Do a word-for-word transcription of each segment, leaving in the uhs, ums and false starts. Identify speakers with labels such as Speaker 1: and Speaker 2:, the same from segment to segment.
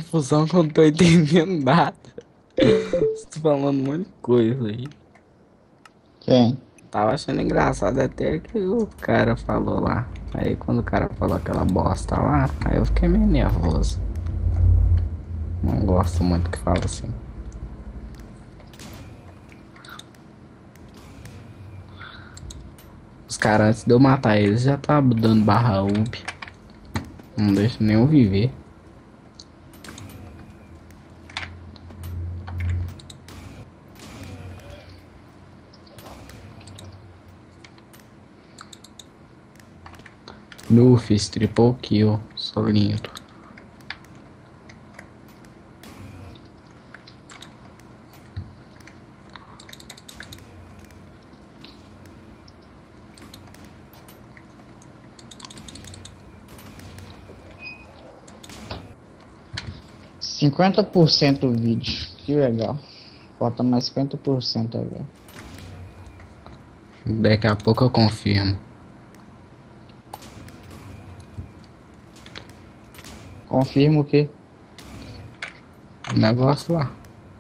Speaker 1: confusão que eu não tô entendendo nada. Você tá falando um monte de coisa aí.
Speaker 2: Quem?
Speaker 1: Tava achando engraçado até que o cara falou lá. Aí quando o cara falou aquela bosta lá, aí eu fiquei meio nervoso. Não gosto muito que fala assim. Os caras, antes de eu matar eles, já tava dando barra up. Não deixa nem eu viver. Nu, fiz triple kill. Sou lindo.
Speaker 2: cinquenta por cento do vídeo. Que legal. Falta mais cinquenta por cento agora.
Speaker 1: Daqui a pouco eu confirmo.
Speaker 2: Confirma o quê?
Speaker 1: O negócio lá.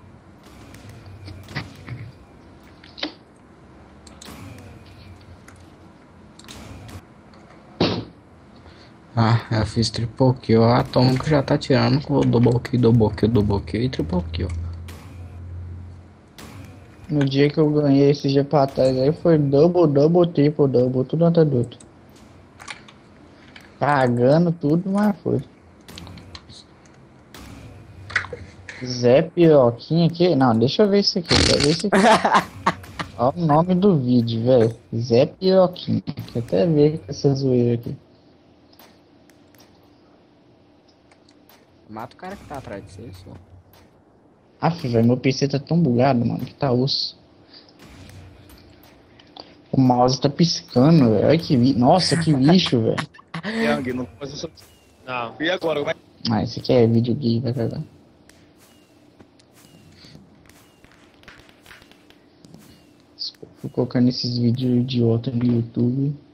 Speaker 1: Ah, eu fiz triple kill. Ah, Tom que já tá tirando com o double kill, double kill, double kill e triple kill.
Speaker 2: No dia que eu ganhei esse dia pra trás aí foi double, double, triple, double, tudo até doido. Cagando tudo, mas foi. Zé Piroquinha aqui? Não, deixa eu ver isso aqui, eu quero ver isso aqui. Olha o nome do vídeo, velho. Zé Piroquinha. Quer até ver com essa zoeira aqui.
Speaker 1: Mata o cara que tá atrás de você, só.
Speaker 2: Aff, velho, meu P C tá tão bugado, mano, que tá osso. O mouse tá piscando, velho. Olha que vi... Nossa, que lixo, velho.
Speaker 3: Yang, não faz isso. Não. E agora? Como é que
Speaker 2: Ah, esse aqui é vídeo gay, vai cagar. Fico colocando esses vídeos idiota no YouTube.